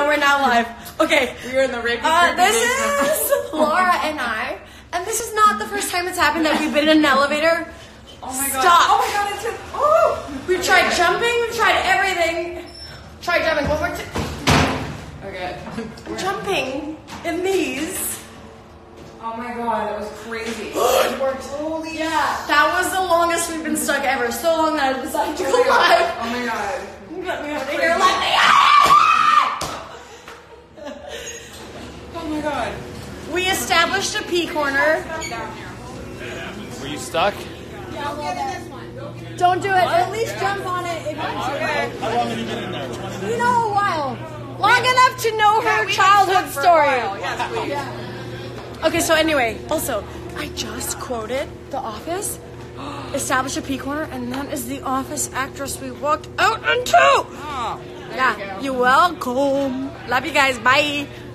we're now live. Okay. We are in the rapey This is Laura and I. And this is not the first time it's happened that we've been in an elevator. Oh my god. Stop. Oh my god, it's We've tried jumping, we've tried everything. Try jumping one more time. Okay. Jumping in these. Oh my god, that was crazy. It worked. Holy yeah. That was the longest we've been stuck ever. So long that I decided to go live. Oh my god. Let me out of here. Let me out. Oh my god. We established a pee corner. Were you stuck? Don't do it. At least jump on it. If How long have you been in there? 20 you know, a while. Long enough to know her childhood story. Yes, please. Yeah. Okay, so anyway, also, I just quoted The Office, established a pee corner, and that is the Office actress we walked out into. Oh, Yeah, you're welcome. Love you guys. Bye.